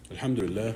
الحمد لله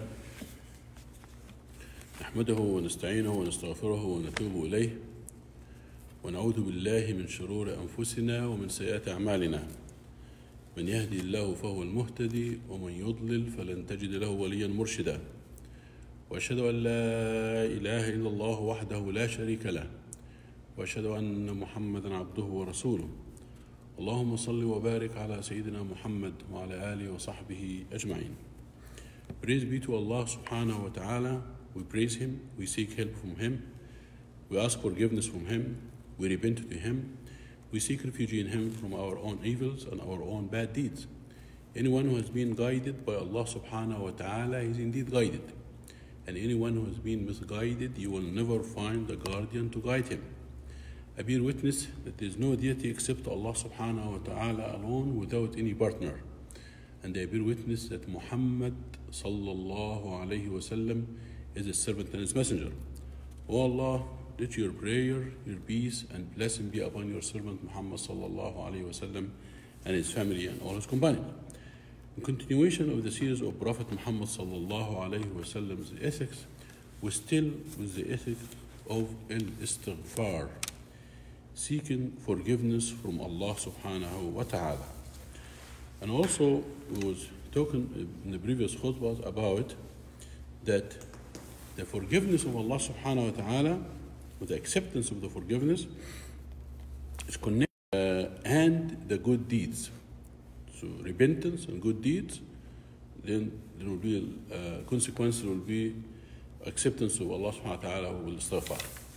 نحمده ونستعينه ونستغفره ونتوب إليه ونعوذ بالله من شرور أنفسنا ومن سيئات أعمالنا. من يهدي الله فهو المهتدي ومن يضلل فلن تجد له وليا مرشدا. وأشهد أن لا إله إلا الله وحده لا شريك له وأشهد أن محمدا عبده ورسوله. اللهم صل وبارك على سيدنا محمد وعلى آله وصحبه أجمعين. Praise be to Allah subhanahu wa ta'ala. We praise Him, we seek help from Him, we ask forgiveness from Him, we repent to Him, we seek refuge in Him from our own evils and our own bad deeds. Anyone who has been guided by Allah subhanahu wa ta'ala is indeed guided. And anyone who has been misguided, you will never find a guardian to guide him. I bear witness that there is no deity except Allah subhanahu wa ta'ala alone without any partner. And I bear witness that Muhammad sallallahu alayhi wa sallam is His servant and His messenger. O Allah, let your prayer, your peace and blessing be upon your servant Muhammad sallallahu alayhi wa sallam and his family and all his companions. In continuation of the series of Prophet Muhammad sallallahu alayhi wa sallam's ethics, we're still with the ethic of al-istighfar, seeking forgiveness from Allah subhanahu wa ta'ala. And also, we was talking in the previous khutbahs about that the forgiveness of Allah subhanahu wa ta'ala, with the acceptance of the forgiveness, is connected and the good deeds. So repentance and good deeds, then there will be consequences, will be acceptance of Allah subhanahu wa ta'ala will istighfar.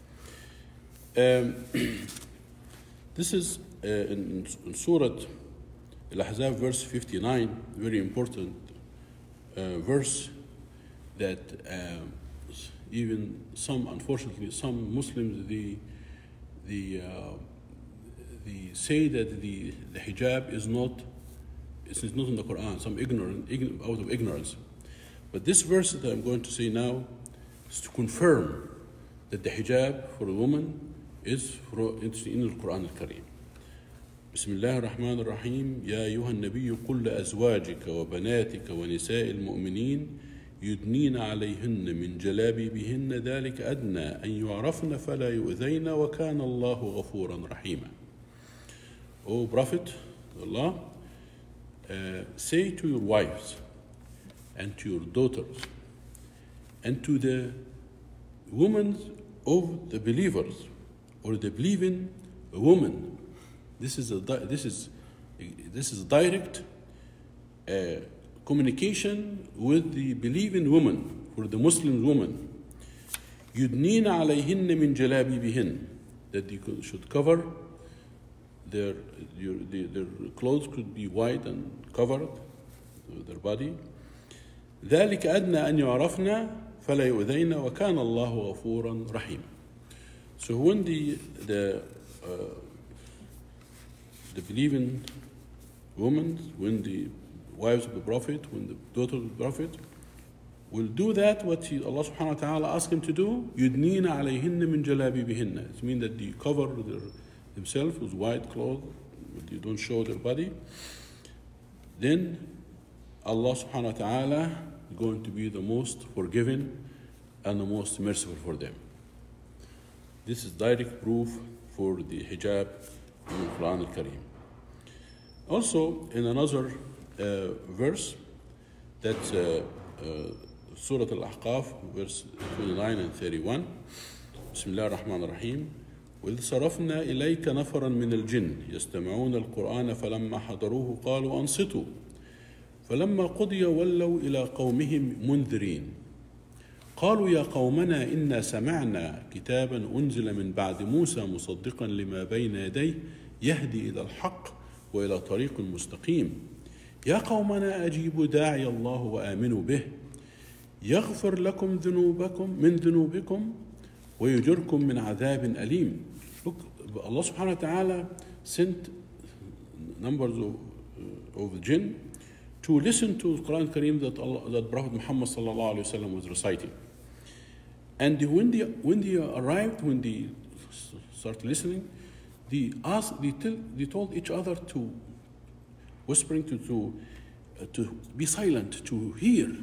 This is in Surah Al-Ahzab verse 59, very important verse that even unfortunately, some Muslims, they say that the hijab is not in the Quran, out of ignorance. But this verse that I'm going to say now is to confirm that the hijab for a woman is in the Quran al-Kareem. بسم الله الرحمن الرحيم يا أيها النبي قل لأزواجك وبناتك ونساء المؤمنين يدنين عليهن من جلابيبهن ذلك أدنى أن يعرفن فلا يؤذين وكان الله غفورا رحيما. O Prophet Allah, say to your wives and to your daughters and to the women of the believers or the believing woman. This is direct communication with the believing woman, for the Muslim woman. يُدْنِينَ عَلَيْهِنَّ مِنْ جَلَابِيبِهِنَّ, that you should cover their clothes could be white and covered their body. ذَلِكَ أَدْنَى أَنْ يُعْرَفْنَا فَلَا يُؤْذَيْنَ وَكَانَ اللَّهُ غَفُورًا رَحِيمًا. So when the believing women, when the wives of the Prophet, when the daughters of the Prophet will do that, what Allah subhanahu wa ta'ala asked him to do, يُدْنِينَ عَلَيْهِنَّ مِنْ جَلَابِيبِهِنَّ. It means that they cover themselves with white clothes, they don't show their body. Then Allah subhanahu wa ta'ala is going to be the most forgiving and the most merciful for them. This is direct proof for the hijab in the Quran al-Kareem. Also, in another verse, that's Surah Al-Ahqaf, verse 29 and 31. بسم الله الرحمن الرحيم وإذ صرفنا إليك نفرا من الجن يستمعون القرآن فلما حضروه قالوا أنصتوا فلما قضي ولوا إلى قومهم منذرين قالوا يا قومنا إنا سمعنا كتابا أنزل من بعد موسى مصدقا لما بين يديه يهدي إلى الحق وإلى طريق مستقيم يا قومنا أجيبوا داعي الله وآمنوا به يغفر لكم ذنوبكم ويجركم من عذاب أليم. Look, Allah subhanahu wa ta'ala sent numbers of the jinn to listen to the Quran Kareem that Prophet Muhammad sallallahu alayhi wa sallam was reciting. And when they arrived, when they started listening, they told each other to whispering to be silent, to hear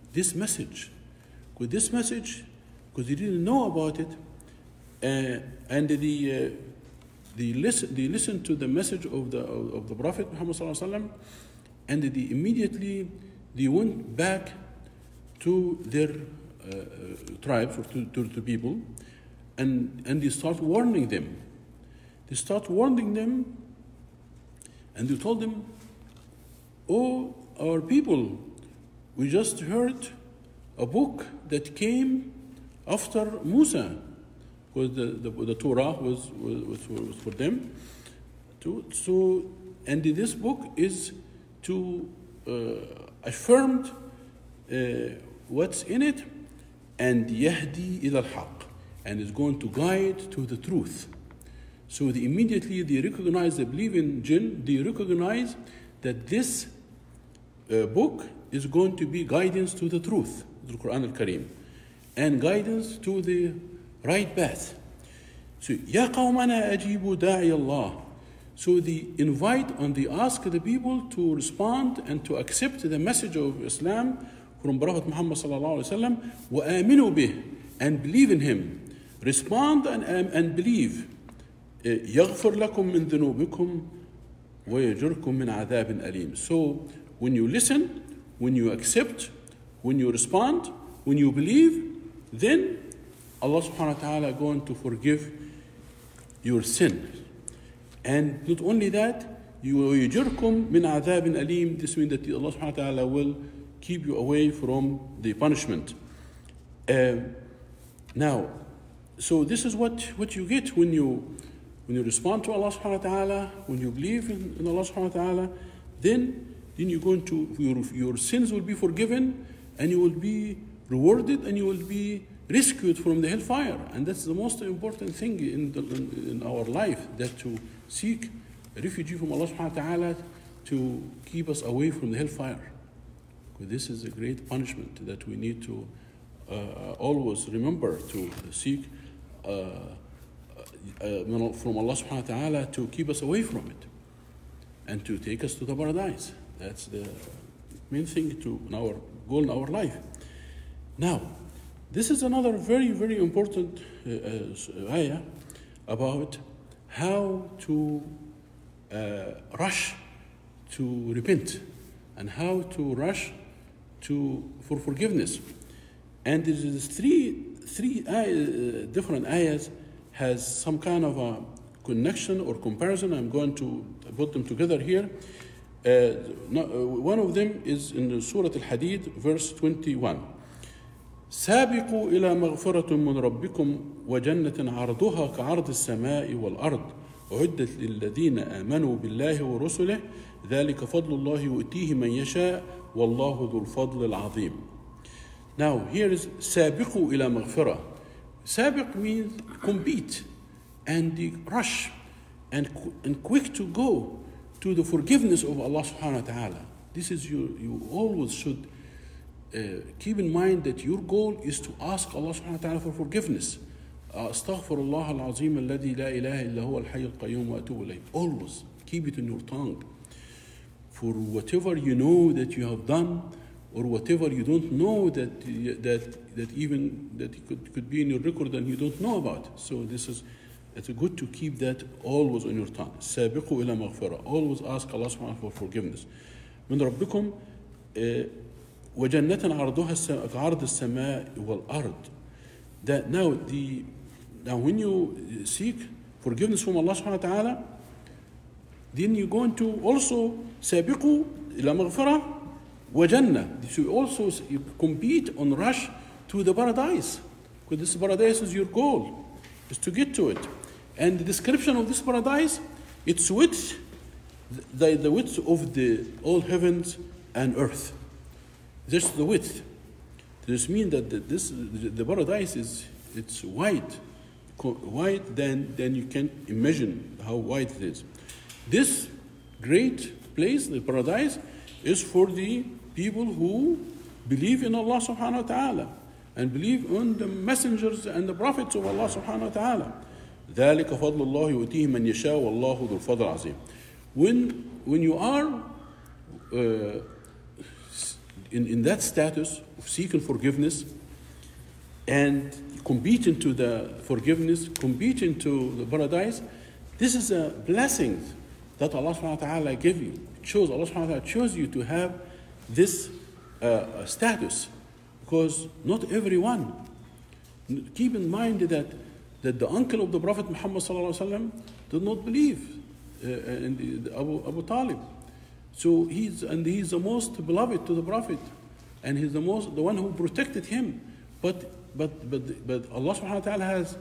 this message. With this message, because they didn't know about it, and they listened to the message of the Prophet Muhammad sallallahu alaihi wasallam, and they immediately went back to their tribes or to the people, and they start warning them. They start warning them, and they told them, "Oh, our people, we just heard a book that came after Musa, because the Torah was for them. And this book is to affirm what's in it, and yahdi ila al-haq, and is going to guide to the truth." So immediately they recognize, they believe in jinn, they recognize that this book is going to be guidance to the truth, the Quran al-Karim, and guidance to the right path. So, Ya qawmana ajibu da'i Allah. So they invite and they ask the people to respond and to accept the message of Islam from Prophet Muhammad sallallahu alaihi wasallam, wa aminu bih, and believe in him. Respond and believe. يغفر لكم من ذنوبكم ويجركم من عذاب أليم. So when you listen, when you accept, when you respond, when you believe, then Allah subhanahu wa ta'ala is going to forgive your sin. And not only that, ويجركم من عذاب أليم. This means that Allah subhanahu wa ta'ala will keep you away from the punishment. Now, so this is what you get when you respond to Allah subhanahu wa ta'ala, when you believe in Allah subhanahu wa ta'ala, then you're going to, your sins will be forgiven, and you will be rewarded, and you will be rescued from the hellfire. And that's the most important thing in our life, that to seek refuge from Allah subhanahu wa ta'ala to keep us away from the hellfire. Because this is a great punishment that we need to always remember to seek from Allah subhanahu wa ta'ala to keep us away from it and to take us to the paradise. That's the main thing in our goal in our life. Now, this is another very, very important ayah about how to rush to repent and how to rush for forgiveness. And there is three different ayahs has some kind of a connection or comparison. I'm going to put them together here. One of them is in Surah Al-Hadid, verse 21. سابقوا إلى مغفرة من ربكم وجنة عرضها كعرض السماء والأرض أعدت للذين آمنوا بالله ورسله ذلك فضل الله يؤتيه من يشاء والله ذو الفضل العظيم. Now here is سابقوا إلى مغفرة. Sabiq means compete and rush and quick to go to the forgiveness of Allah subhanahu wa ta'ala. This is you always should keep in mind that your goal is to ask Allah subhanahu wa ta'ala for forgiveness. Astaghfirullah al-azim alladhi la ilaha illa huwa al-hayy al-qayyum wa atubu ilayh. Always keep it in your tongue. For whatever you know that you have done, or whatever you don't know that could be in your record and you don't know about. So it's good to keep that always on your tongue. سابقوا إلى مغفرة. Always ask Allah subhanahu wa ta'ala for forgiveness. من ربكم وجنة عرضها كعرض السماء والأرض. That now when you seek forgiveness from Allah subhanahu wa ta'ala, then you're going to also سابقوا إلى مغفرة وجنة. So you also compete on rush to the paradise, because this paradise is your goal, is to get to it. And the description of this paradise, its width, the width of the all heavens and earth. Just the width. This means that the paradise it's wide than you can imagine how wide it is. This great place, the paradise, is for the people who believe in Allah subhanahu wa ta'ala and believe in the messengers and the prophets of Allah subhanahu wa ta'ala. ذَلِكَ فَضْلُ اللَّهِ يُؤْتِيهِ مَنْ يَشَاءُ وَاللَّهُ ذُو الْفَضْلِ الْعَظِيمِ. When you are in that status seeking forgiveness and compete into the forgiveness, compete into the paradise, this is a blessing that Allah subhanahu wa ta'ala gave you. Allah subhanahu wa ta'ala chose you to have this status, because not everyone. Keep in mind that the uncle of the Prophet Muhammad sallallahu alaihi wasallam did not believe in Abu Talib. So he's the most beloved to the Prophet, and he's the one who protected him. But Allah subhanahu wa ta'ala has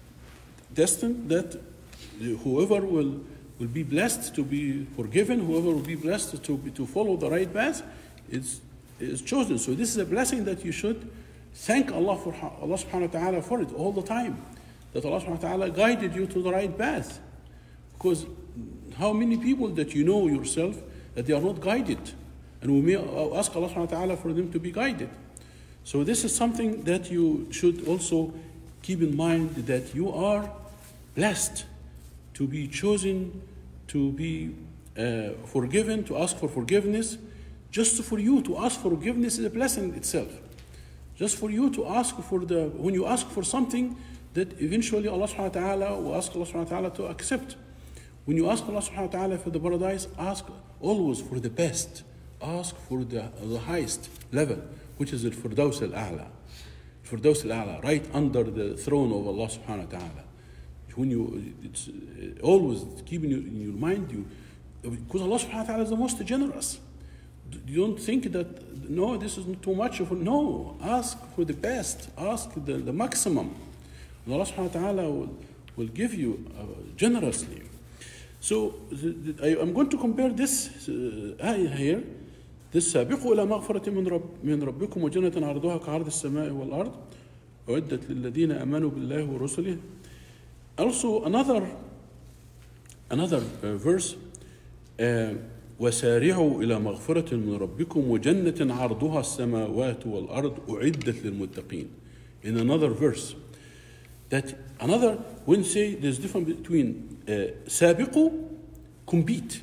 destined that whoever will be blessed to be forgiven, whoever will be blessed to follow the right path is chosen. So this is a blessing that you should thank Allah subhanahu wa ta'ala for it all the time, that Allah subhanahu wa ta'ala guided you to the right path. Because how many people that you know yourself that they are not guided, and we may ask Allah subhanahu wa ta'ala for them to be guided. So this is something that you should also keep in mind, that you are blessed to be chosen, to be forgiven, to ask for forgiveness. Just for you to ask for forgiveness is a blessing itself. Just for you to ask when you ask for something that eventually Allah subhanahu wa ta'ala will ask Allah subhanahu wa ta'ala to accept. When you ask Allah subhanahu wa ta'ala for the paradise, ask always for the best. Ask for the highest level, which is the Firdaus al-A'la. Firdaus al-A'la, right under the throne of Allah subhanahu wa ta'ala. It's always keep in your mind, because Allah subhanahu wa ta'ala is the most generous. You don't think that, no, this is too much. No, ask for the best. Ask the maximum. And Allah subhanahu wa ta'ala will give you generously. So I'm going to compare this ayah here. This سابقوا إلى مغفرة من ربكم وجنة عرضها كعرض السماء والأرض أعدت للذين آمنوا بالله ورسله. Also another verse, وسارعوا إلى مغفرة من ربكم وجنة عرضها السماوات والأرض أعدت للمتقين. In another verse, when say there's difference between سابقوا, compete,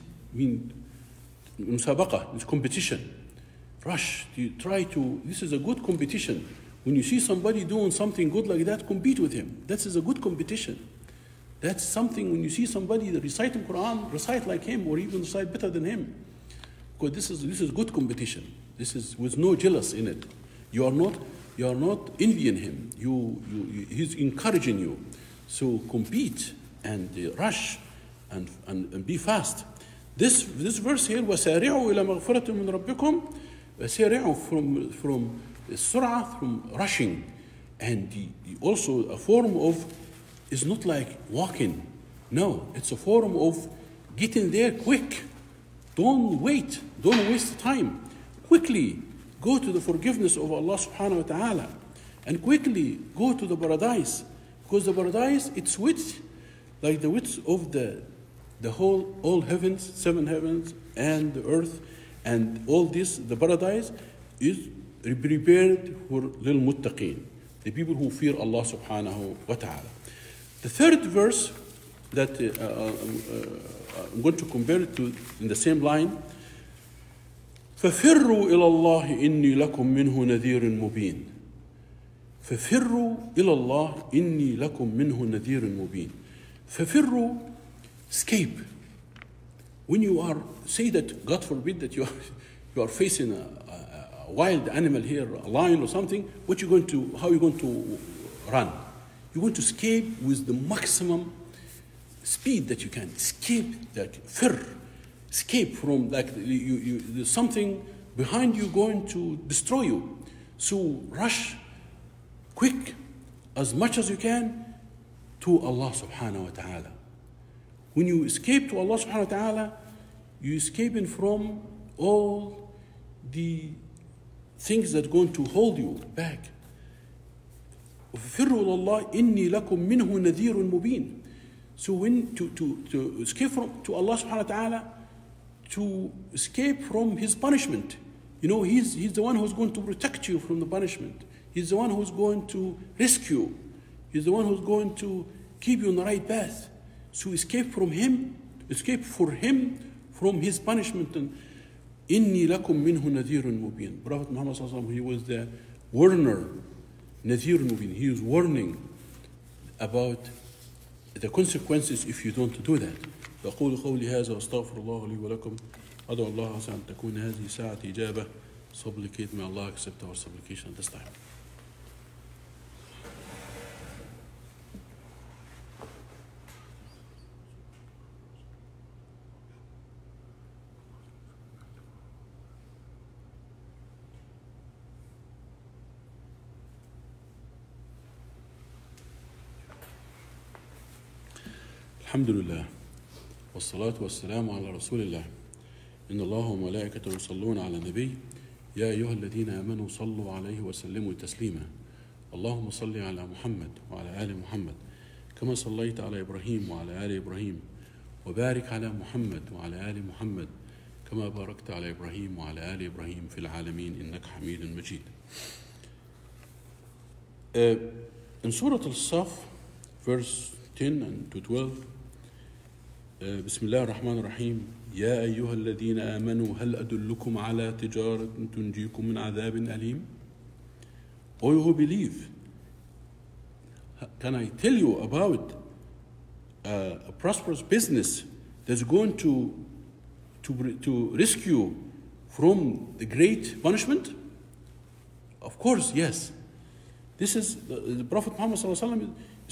مسابقة, it's competition. Rush, this is a good competition. When you see somebody doing something good like that, compete with him. That is a good competition. That's something, when you see somebody that reciting Quran, recite like him, or even recite better than him. Because this is good competition. This is with no jealous in it. You are not envying him. He's encouraging you. So compete and rush and be fast. This verse here, وَسَارِعُوا إِلَى مَغْفِرَةٍ مِّن رَبِّكُمْ, وَسَارِعُوا from surah, from rushing. And also a form of, it's not like walking. No, it's a form of getting there quick. Don't wait. Don't waste time. Quickly go to the forgiveness of Allah subhanahu wa ta'ala. And quickly go to the paradise. Because the paradise, its width, like the width of the all heavens, 7 heavens, and the earth, and all this, the paradise is prepared for lil muttaqeen, the people who fear Allah subhanahu wa ta'ala. The third verse that I'm going to compare it to in the same line, فَفِرُّوا إِلَى اللَّهِ إِنِّي لَكُمْ مِنْهُ نَذِيرٌ مُبِينٌ. فَفِرُّوا إِلَى اللَّهِ إِنِّي لَكُمْ مِنْهُ نَذِيرٌ مُبِينٌ. فَفِرُّوا, escape. When you are, say that, God forbid, that you are facing a wild animal here, a lion or something, how are you going to run? You're going to escape with the maximum speed that you can. Escape, like escape from, like there's something behind you going to destroy you. So rush quick as much as you can to Allah subhanahu wa ta'ala. When you escape to Allah subhanahu wa ta'ala, you're escaping from all the things that are going to hold you back. وَفِرُّوا إِلَى اللَّهِ إِنِّي لَكُمْ مِنْهُ نَذِيرٌ مُبِينٌ. So when to escape to Allah subhanahu wa ta'ala, to escape from His punishment. He's the one who's going to protect you from the punishment. He's the one who's going to rescue. He's the one who's going to keep you on the right path. So escape from Him, escape for Him from His punishment. And إِنِّي لَكُمْ مِنْهُ نَذِيرٌ مُبِينٌ. Prophet Muhammad sallallahu alaihi wasallam, he was the warner, Nadhir Mubin. He is warning about the consequences if you don't do that. أقول قولي هذا وأستغفر الله لي ولكم. أدعو الله عسى أن تكون هذه ساعة إجابة. Supplicate, may Allah accept our supplication at this time. الحمد لله والصلاة والسلام على رسول الله إن الله وملائكته يصلون على النبي يا أيها الذين آمنوا صلوا عليه وسلموا تسليما اللهم صل على محمد وعلى آل محمد كما صليت على إبراهيم وعلى آل إبراهيم وبارك على محمد وعلى آل محمد كما باركت على إبراهيم وعلى آل إبراهيم في العالمين إنك حميد مجيد. In Surah Al-Saf, verse 10 and to 12, بسم الله الرحمن الرحيم يا أيها الذين آمنوا هل أدلكم على تجارة تنجيكم من عذاب أليم. O you who believe, can I tell you about a prosperous business that's going to rescue from the great punishment? Of course, yes. This is the Prophet Muhammad ﷺ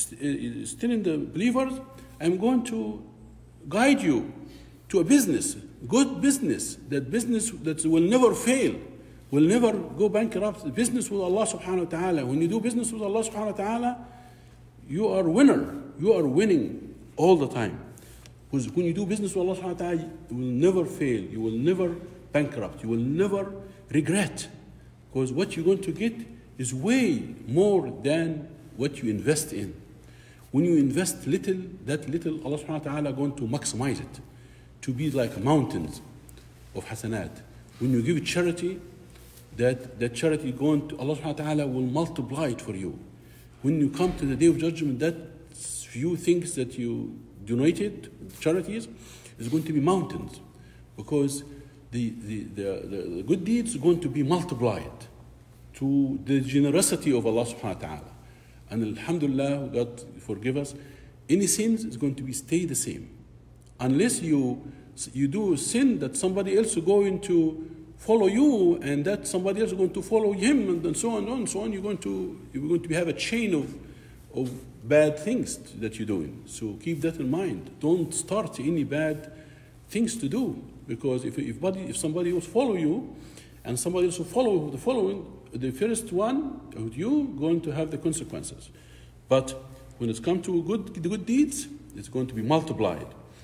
is telling the believers, I'm going to guide you to a business, good business that will never fail, will never go bankrupt. Business with Allah subhanahu wa ta'ala. When you do business with Allah subhanahu wa ta'ala, you are a winner. You are winning all the time. Because when you do business with Allah subhanahu wa ta'ala, you will never fail. You will never bankrupt. You will never regret. Because what you're going to get is way more than what you invest in. When you invest little, that little, Allah subhanahu wa ta'ala going to maximize it, to be like mountains of hasanat. When you give charity, that charity going to, Allah subhanahu wa ta'ala will multiply it for you. When you come to the day of judgment, that few things that you donated, charities, is going to be mountains. Because the good deeds are going to be multiplied to the generosity of Allah subhanahu wa ta'ala. And alhamdulillah, God forgive us, any sins is going to be stay the same. Unless you do a sin that somebody else is going to follow you, and that somebody else is going to follow him, and so on and so on, you're going to have a chain of bad things that you're doing. So keep that in mind. Don't start any bad things to do, because if somebody else follow you, and somebody else will follow the following, the first one, you going to have the consequences. But when it's come to good deeds, it's going to be multiplied.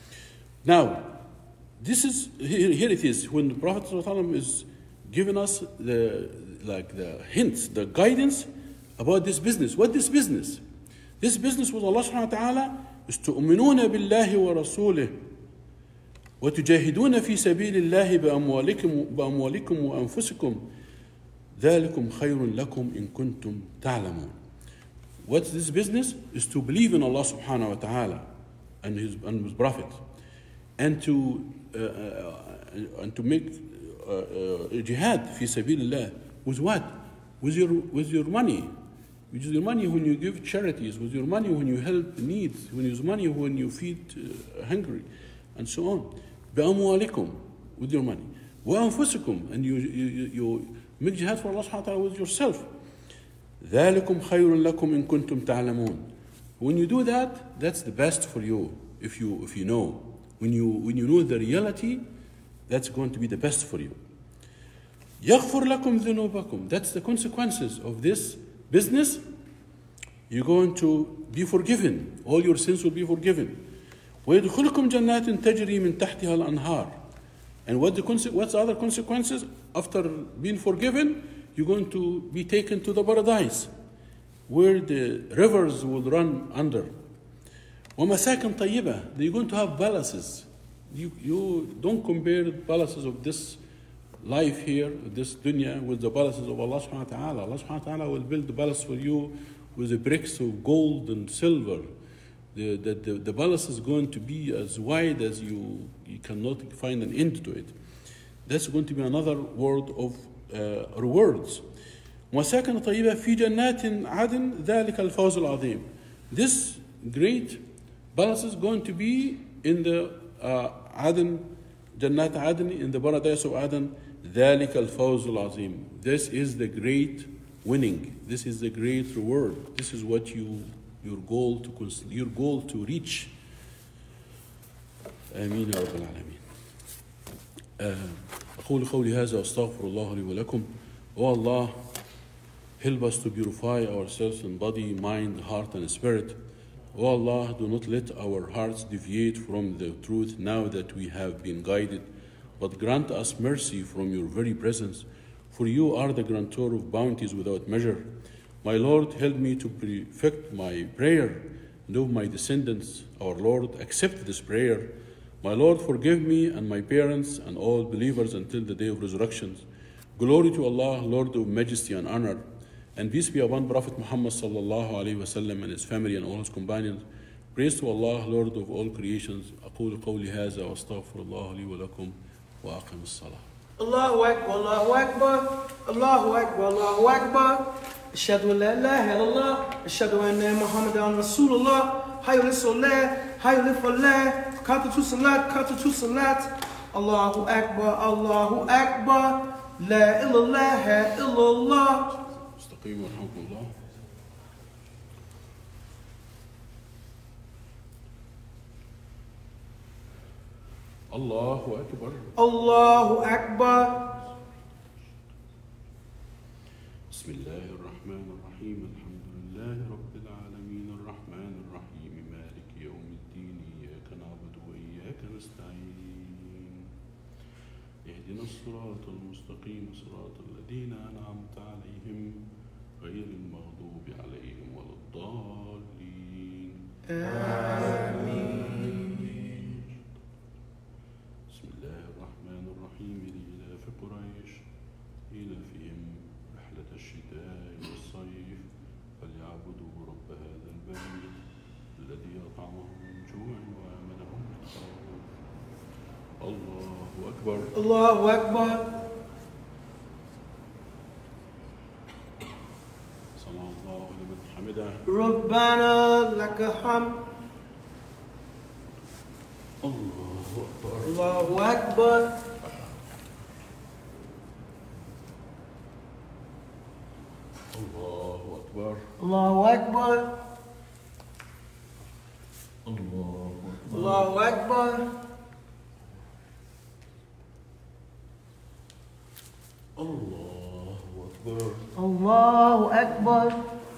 Now, this is here it is when the Prophet ﷺ is giving us the hints, the guidance about this business. What this business? This business with Allah subhanahu wa ta'ala is تؤمنون بالله ورسوله وتجاهدون في سبيل الله بأموالكم وأنفسكم ذلكم خير لكم إن كنتم تعلمون. What's this business? Is to believe in Allah subhanahu wa ta'ala and his Prophet, and to make jihad fi sabilillah. With what? With your money. With your money when you give charities, with your money when you help the needs, with your money when you feed hungry, and so on. بأموالكم, with your money. وأنفسكم, and you make jihad for Allah subhanahu wa ta'ala with yourself. ذلكم خير لكم إن كنتم تعلمون. When you do that, that's the best for you. If you know, when you know the reality, that's going to be the best for you. يغفر لكم ذنوبكم. That's the consequences of this business. You're going to be forgiven. All your sins will be forgiven. ويدخلكم جنات تجري من تحتها الأنهار. And what's the other consequences? After being forgiven, you're going to be taken to the paradise, where the rivers will run under. ومساكن طيبة. You're going to have palaces. You don't compare the palaces of this life here, this dunya, with the palaces of Allah subhanahu wa ta'ala. Allah subhanahu wa ta'ala will build the palace for you with the bricks of gold and silver. The palace is going to be as wide as you cannot find an end to it. That's going to be another world of rewards. ومساكن طيبة في جنات عدن ذلك الفوز العظيم. This great palace is going to be in the Aden, Jannat Aden, in the paradise of Aden. ذلك الفوز العظيم. This is the great winning. This is the great reward. This is what your goal to reach. آمين يا رب العالمين. أقول قولي هذا وأستغفر الله لي ولكم. Oh Allah, help us to purify ourselves in body, mind, heart, and spirit. Oh Allah, do not let our hearts deviate from the truth now that we have been guided, but grant us mercy from your very presence, for you are the grantor of bounties without measure. My Lord, help me to perfect my prayer and of my descendants. Our Lord, accept this prayer. My Lord, forgive me and my parents and all believers until the day of resurrection. Glory to Allah, Lord of majesty and honor, and peace be upon Prophet Muhammad sallallahu alaihi wasallam and his family and all his companions. Praise to Allah, Lord of all creations. أقول قولي هذا وأستغفر الله لي ولكم وأقم الصلاة. الله أكبر الله أكبر الله أكبر الله أكبر أشهد أن لا إله إلا الله أشهد أن محمدا رسول الله حي للصلاة حي للفلاح كاتو صلاة الله أكبر الله أكبر لا إله إلا الله. استقيموا ورحمكم الله. الله أكبر الله أكبر. بسم الله الرحمن الرحيم الحمد لله رب العالمين الرحمن الرحيم مالك يوم الدين إياك نعبد وإياك نستعين اهدنا الصراط المستقيم صراط الذين أنعمت عليهم غير المغضوب عليهم ولا الضالين آمين. بسم الله الرحمن الرحيم لإلاف قريش إيلافهم رحلة الشتاء والصيف فليعبدوا رب هذا البيت الذي أطعمهم من جوع وآمنهم من خوف. الله أكبر الله أكبر. سمع الله لمن حمده. ربنا لك الحمد. الله أكبر الله أكبر. الله أكبر الله أكبر. الله أكبر. الله أكبر. الله أكبر.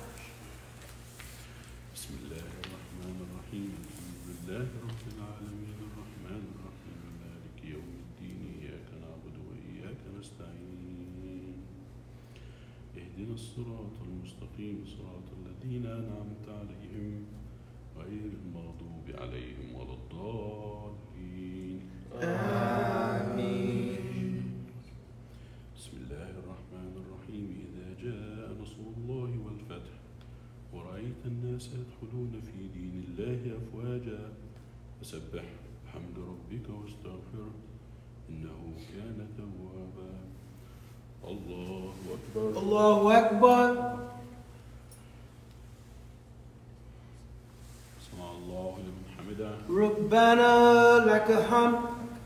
بسم الله الرحمن الرحيم الحمد لله رب العالمين الرحمن الرحيم مالك يوم الدين إياك نعبد وإياك نستعين اهدنا الصراط المستقيم صراط الذين أنعمت عليهم غير المغضوب عليهم ولا الضالين آمين. بسم الله الرحمن الرحيم إذا جاء نصر الله والفتح ورأيت الناس يدخلون في دين الله أفواجا فسبح بحمد ربك واستغفره إنه كان توابا. الله أكبر الله أكبر. سمع الله لمن حمده. ربنا لك الحمد.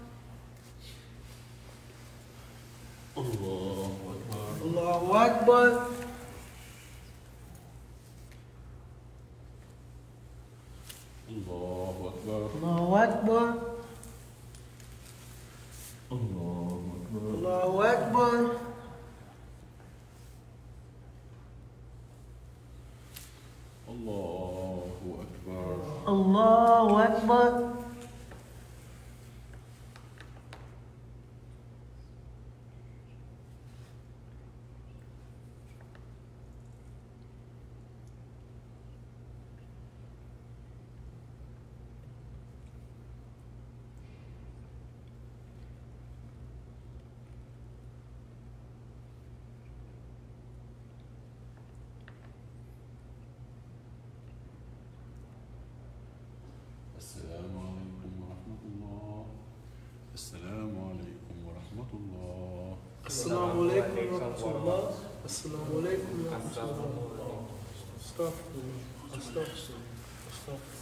الله أكبر الله أكبر. الله أكبر الله أكبر. الله أكبر الله أكبر. الله أكبر. الله أكبر. السلام Assalamu alaikum wa rahmatullah. Assalamu alaikum wa rahmatullah. Astaghfirullah. Astaghfirullah. Astaghfirullah.